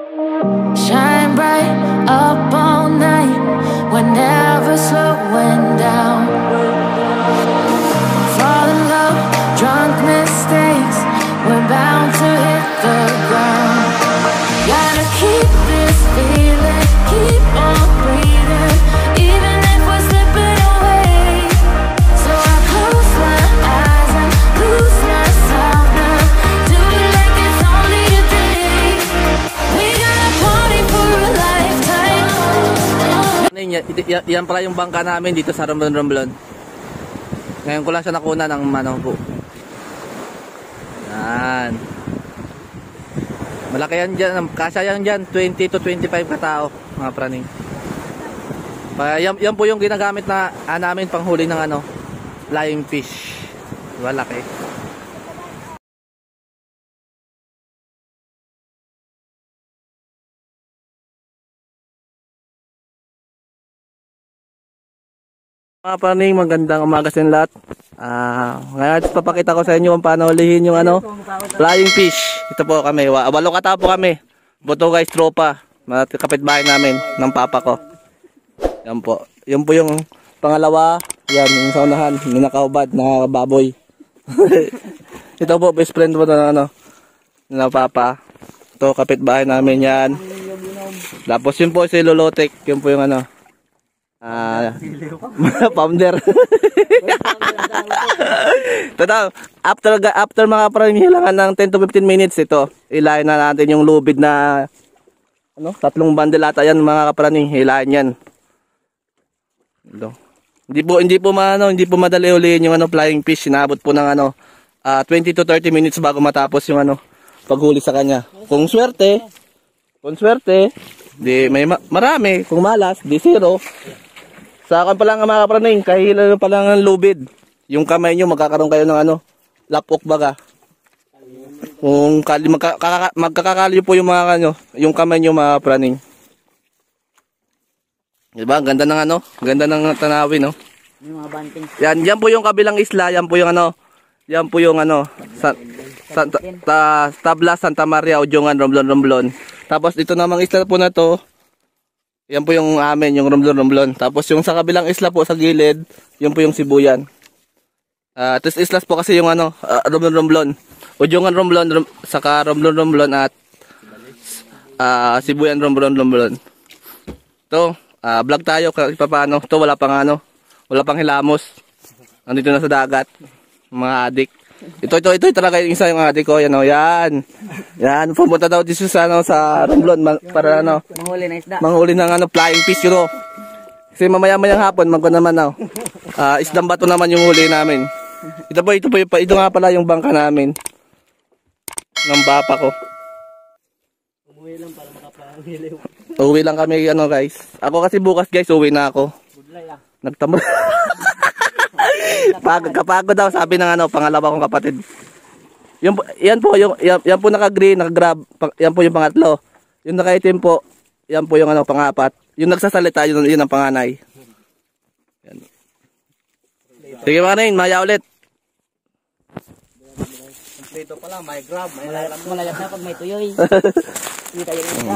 Shine bright up all night, we're never slowing down. Fall in love, drunk mistakes, we're bound to hit the ground. Gotta keep this feeling, keep on breathing, even if we're slipping away. So I close my eyes and lose myself now, do it like it's only a day. We gotta party for a lifetime. Yan pala yung bangka namin dito sa Romblon. Ngayon ko lang siya nakuna ng manobo. Yan. Malaki yan dyan. Kasya yan dyan. 20 to 25 katao, mga praning. Yan po yung ginagamit na namin panghuli ng flying fish. Diba, laki. Mga praning, magandang umaga sa lahat. Ngayon papakita ko sa inyo kung paano hulihin yung flying fish. Ito po kami, 8 katao po kami. Buto guys, tropa, mga kapitbahay namin ng papa ko. Yan po. Yan po yung pangalawa. Yan, yung sa unahan, yung nakaubad na baboy. Ito po, best friend po na na papa. Ito, kapitbahay namin yan. Tapos yun po si Lolotek, yun po yung founder. Totoo, after mga parang hilangan ng 10 to 15 minutes ito, ilayin na natin yung lubid na 3 bundle ata yan mga kaparaning, hilayin yan. Ito. Hindi po madali ulihin yung flying fish, sinabot po ng 20 to 30 minutes bago matapos yung paghuli sa kanya. Kung swerte, di may marami, kung malas, di zero. Sa akin pa lang mga kaparaning, kahila pa lang ang lubid. Yung kamay nyo, magkakaroon kayo ng lapok baga. Kung magkakakali po yung mga yung kamay nyo mga kaparaning. Diba? Ganda ng ganda ng tanawin, no? Yung mga banting. Yan po yung kabilang isla, yan po yung Tabla, Santa Maria, Ujungan, Romblon. Tapos ito namang isla po na to, yan po yung amin, yung Romblon. Tapos yung sa kabilang isla po sa gilid, yun po yung Sibuyan. Tapos islas po kasi yung Romblon. Ujungan Romblon, saka Romblon at Sibuyan Romblon. Ito, vlog tayo kahit paano. Ito wala pang hilamos. Nandito na sa dagat, mga adik. Ito talaga yung isa yung adik ko, yan. Yan, pumunta daw dito sa Romblon para manghuli ng isda. Manghuli ng flying fish yun. Kasi mamaya-mayang hapon naman isdang bato naman yung huli namin. Ito nga pala yung bangka namin ng papa ko. Umuwi lang para makapangiliw. Uwi lang kami guys. Ako kasi bukas guys uwi na ako. Budlay ah. Nagtamad. Kapagod daw sabi ng pangalawa kong kapatid. Yan po naka-green, naka-grab. Yan po yung pangatlo. Yung nakaitim po, yan po yung pangapat. Yung nagsasalita yun ang panganay. Yan. Sige mga nain, maya ulit. Dito pala, may grab, may malayap na pag may tuyoy. Kita yung isa.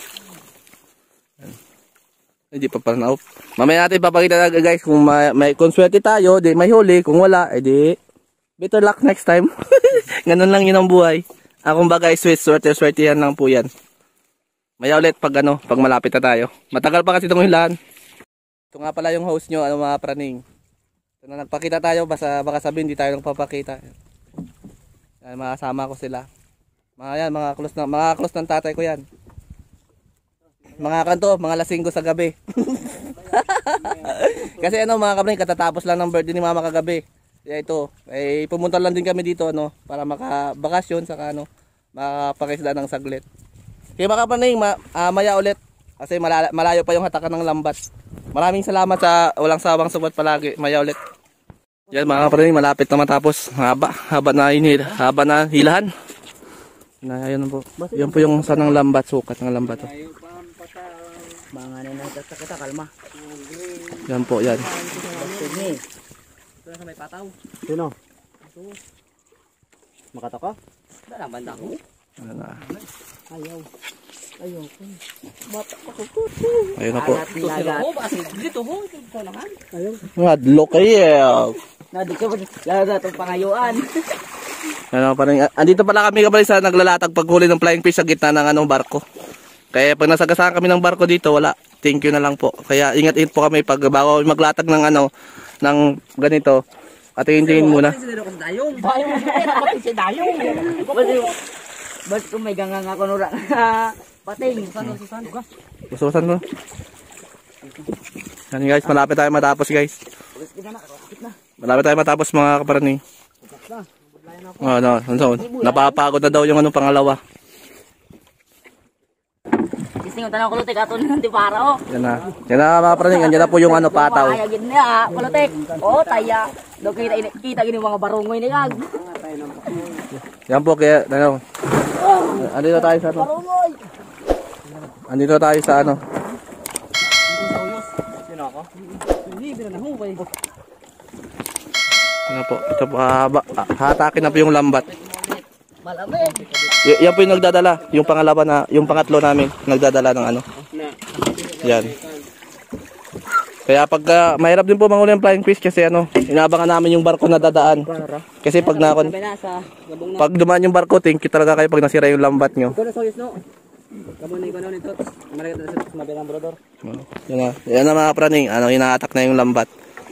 Hindi pa pala mamaya natin papakita na guys kung may swerte tayo, di may huli. Kung wala, edi better luck next time. Ganun lang yun ang buhay. Akong bagay swerte-swertehan lang po yan. Maya ulit pag malapit na tayo. Matagal pa kasi itong hilahan. Ito nga pala yung host nyo, mga praning. So, na nagpakita tayo, baka sabihin hindi tayo nagpapakita. Yan, makasama ko sila. Mga close ng tatay ko yan. Mga kanto, mga lasinggo sa gabi. Kasi mga kapatid, katatapos lang ng birthday ni mama kagabi. Kaya ito, pumunta lang din kami dito para makabakasyon saka makapakisda ng saglit. Kaya mga kapatid, maya ulit kasi malayo pa yung hatakan ng lambat. Maraming salamat sa walang sawang suporta palagi. Maya ulit. Yan mga kapatid, malapit na matapos. Haba na hilahan. Ayan po. Yan po yung sanang lambat, sukat ng lambat. Mga nanay kita, kalma. Yan po, yan. Ito na sa may pataw. Sino? Makata ka? Wala banda ko. Ano na. Ayaw. Ayaw ko. Bata pa ko. Ayun na po. Nilagat. Dito ho. Ito naman. Ayaw. Madlo kayo. Nadito ko. Lalaga itong pangayuan. Ano pa rin. Andito pala kami kabali sa naglalatag paghuli ng flying fish sa gitna ng anong barko. Kaya pag nasagasaan kami ng barko dito, wala. Thank you na lang po. Kaya ingat-ingat po kami pag bago maglatag ng ano, ng ganito. At tingin muna. Dayong. Pati si Dayong. Ba't kung may gangang ako nura? Pating. Saan? Gusto-gusto mo? Yan guys, malapit tayo matapos guys. Malapit tayo matapos mga kaparani. Napapagod na daw yung anong pangalawa. Gising yung tanong kulutik ato ng tipara oh. Yan na. Yan na mga kaparani. Yan na po yung ano pataw. Ayagin niya kulutik. Oh taya. Do kita gini mga barungoy ni kag. Yan po kaya ano. Andito tayo sa ano. Barungoy. Andito tayo sa ano. Sino ako? Hindi na hubay. Ano po. Ito po. Hatakin na po yung lambat. Malamig. Yan po yung nagdadala. Yung pangalawa na, yung pangatlo namin. Nagdadala ng ano. Yan. Kaya pag mahirap din po manghuli ng flying fish kasi ano, inaabangan namin yung barko na dadaan. Kasi pag pag dumaan yung barko, thank you talaga kayo pag nasira yung lambat nyo. Yan na. Yan na mga praning. Ano, inaatak na yung lambat.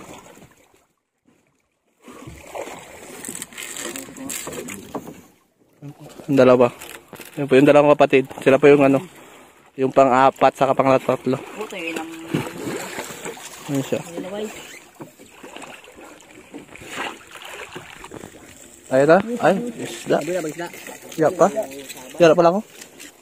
Yung dalawa. Yan po yung dalawang kapatid. Sila po yung ano, yung pang-apat sa pang-tatlo. Ano siya? Ayun na? Ay, isda. Siya pa? Siya pa lang ako.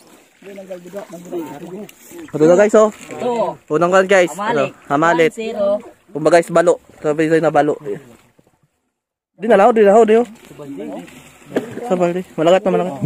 Ito na guys oh. Unang kan guys. Hamalit. Kumbaga guys balo. Sabi na balo. Di na lao, di na ho. Sa balde. Malagat na malagat.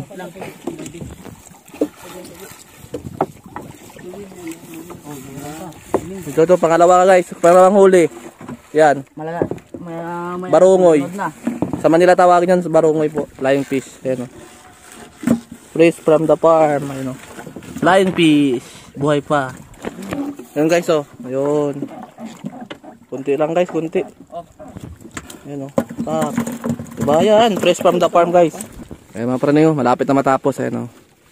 Ito pangalawa guys. Pangalawang huli. Yan. Barungoy. Sa Manila tawagin yan barungoy po. Flying fish. Ayan o. Fresh from the farm. Ayun o. Flying fish. Buhay pa. Ayun guys o. Ayun. Kunti lang guys. Kunti. Ayun o. Tap. Diba yan? Fresh from the farm guys. Ayun mga praning o. Malapit na matapos. Ayun o.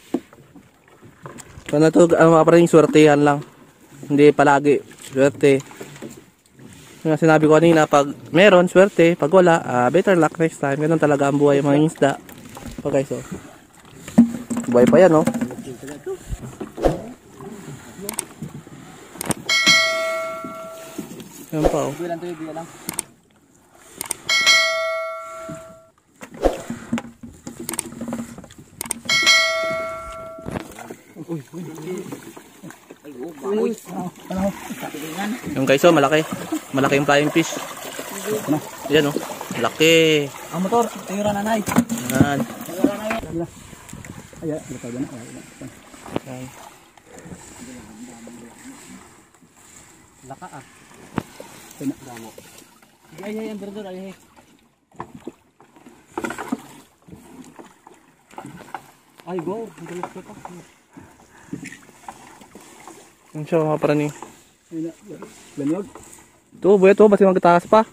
Ano to? Mga praning swertihan lang. Hindi palagi. Swerte. Yung sinabi ko kanina, pag meron, swerte. Pag wala, better luck next time. Ganun talaga ang buhay mga isda. So guys, oh. Buhay pa yan, oh. Yan pa, oh. Yung guys, oh, malaki. Malaki yung flying fish. Yan, oh. Malaki. Ang motor, tira na nay. Yan. Ay, ito na. Yan. Laka ah. Tinakdamo. Ay, berdor ay. Ay, go. Gulis ko pa. Yan siya, mga praning. Lanyog. Ito, buhay ito. Basta magtaas pa.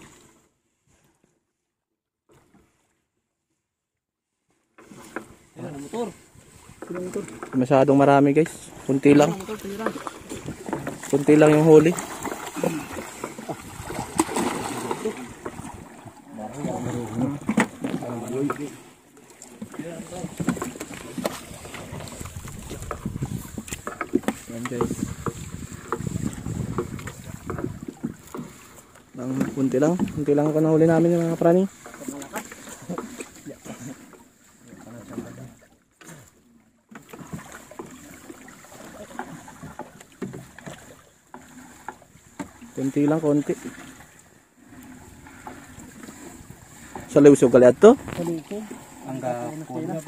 Motor. Masyadong marami guys. Kunti lang. Kunti lang yung huli. Yan guys. Kunti lang ako nahuli namin yung mga praning. Kunti lang, konti. Sa lusog kaliat to? Sa lusog. Ang gapon.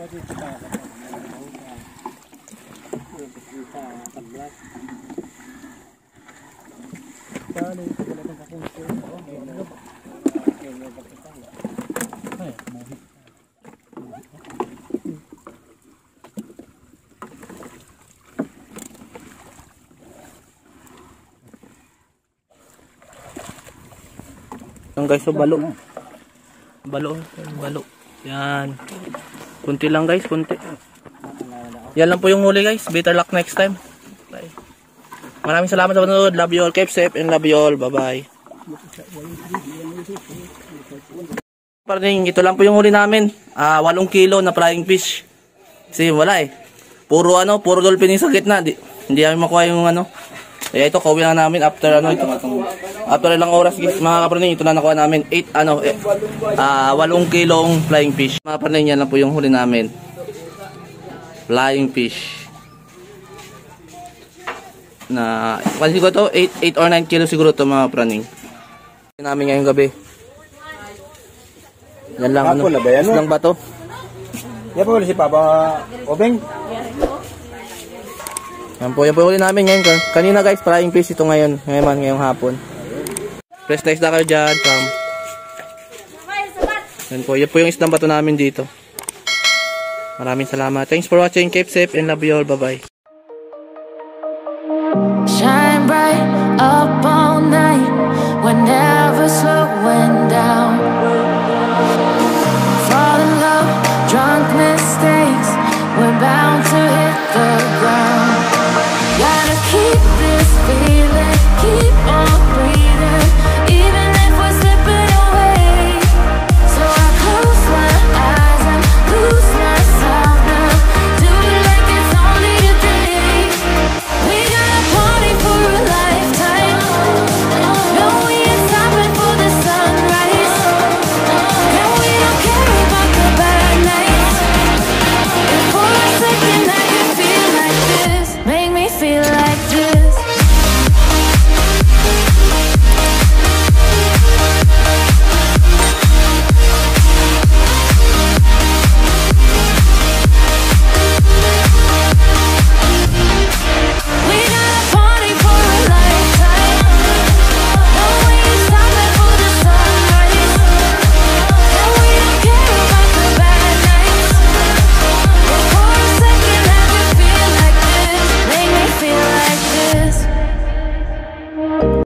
Yan guys, so balo. Balo. Yan. Kunti lang guys, kunti. Yan lang po yung huli guys. Better luck next time. Bye. Maraming salamat sa panonood. Love you all. Keep safe and love you all. Bye-bye. Parang ito lang po yung huli namin. 8 kilo na flying fish. Kasi wala eh. Puro dolphin yung sa gitna. Hindi namin makuha yung ano. Kaya ito, kauwi na namin after ito. After ilang oras, guys, mga kapraning, ito na nakuha namin 8 kilong flying fish. Mga kapraning, yan lang po yung huli namin. Flying fish. Na, kasi ko ito, 8 or 9 kilo siguro ito mga kapraning. Namin ngayong gabi. Yan lang, islang bato. Yan po, si Papa Obeng. Yan po yung huli namin ngayon. Kanina guys, flying fish ito ngayon. Ngayong hapon. Press na isda kayo dyan. Yan po yung isdang bato namin dito. Maraming salamat. Thanks for watching. Keep safe and love you all. Bye-bye. Shine bright up all night. We're never slowing down.